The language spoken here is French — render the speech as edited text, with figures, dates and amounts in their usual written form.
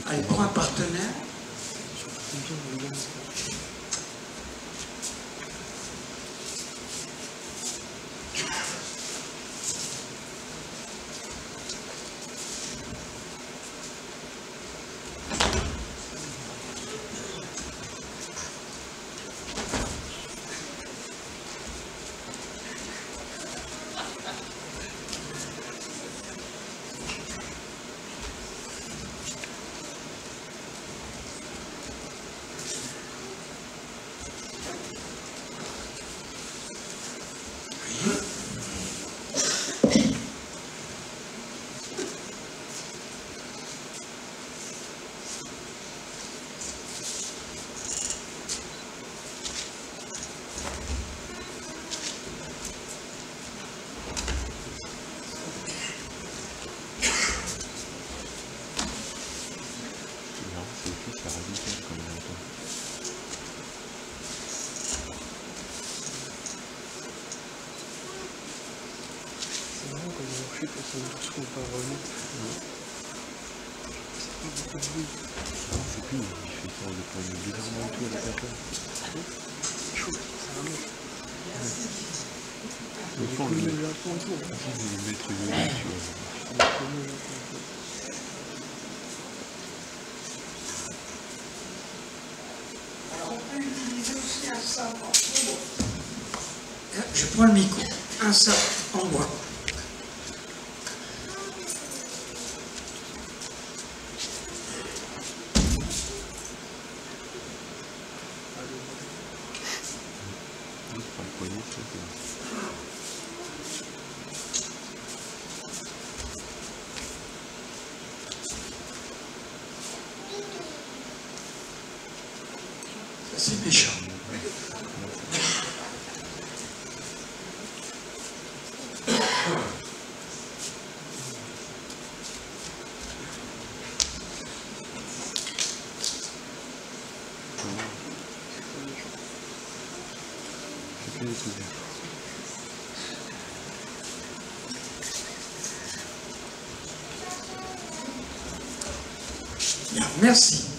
Allez, pour un partenaire. Ça ne trouve pas vraiment. C'est pas beaucoup de bruit. Non, c'est plus, il fait ça de prendre bizarrement tout à la personne. Chaud, ça va mettre. Le fond, le maître Yoda, tu vois. Alors on peut utiliser aussi un sabre en bois. Je prends le micro. Un sabre en bois. C'est méchant. Bien, merci.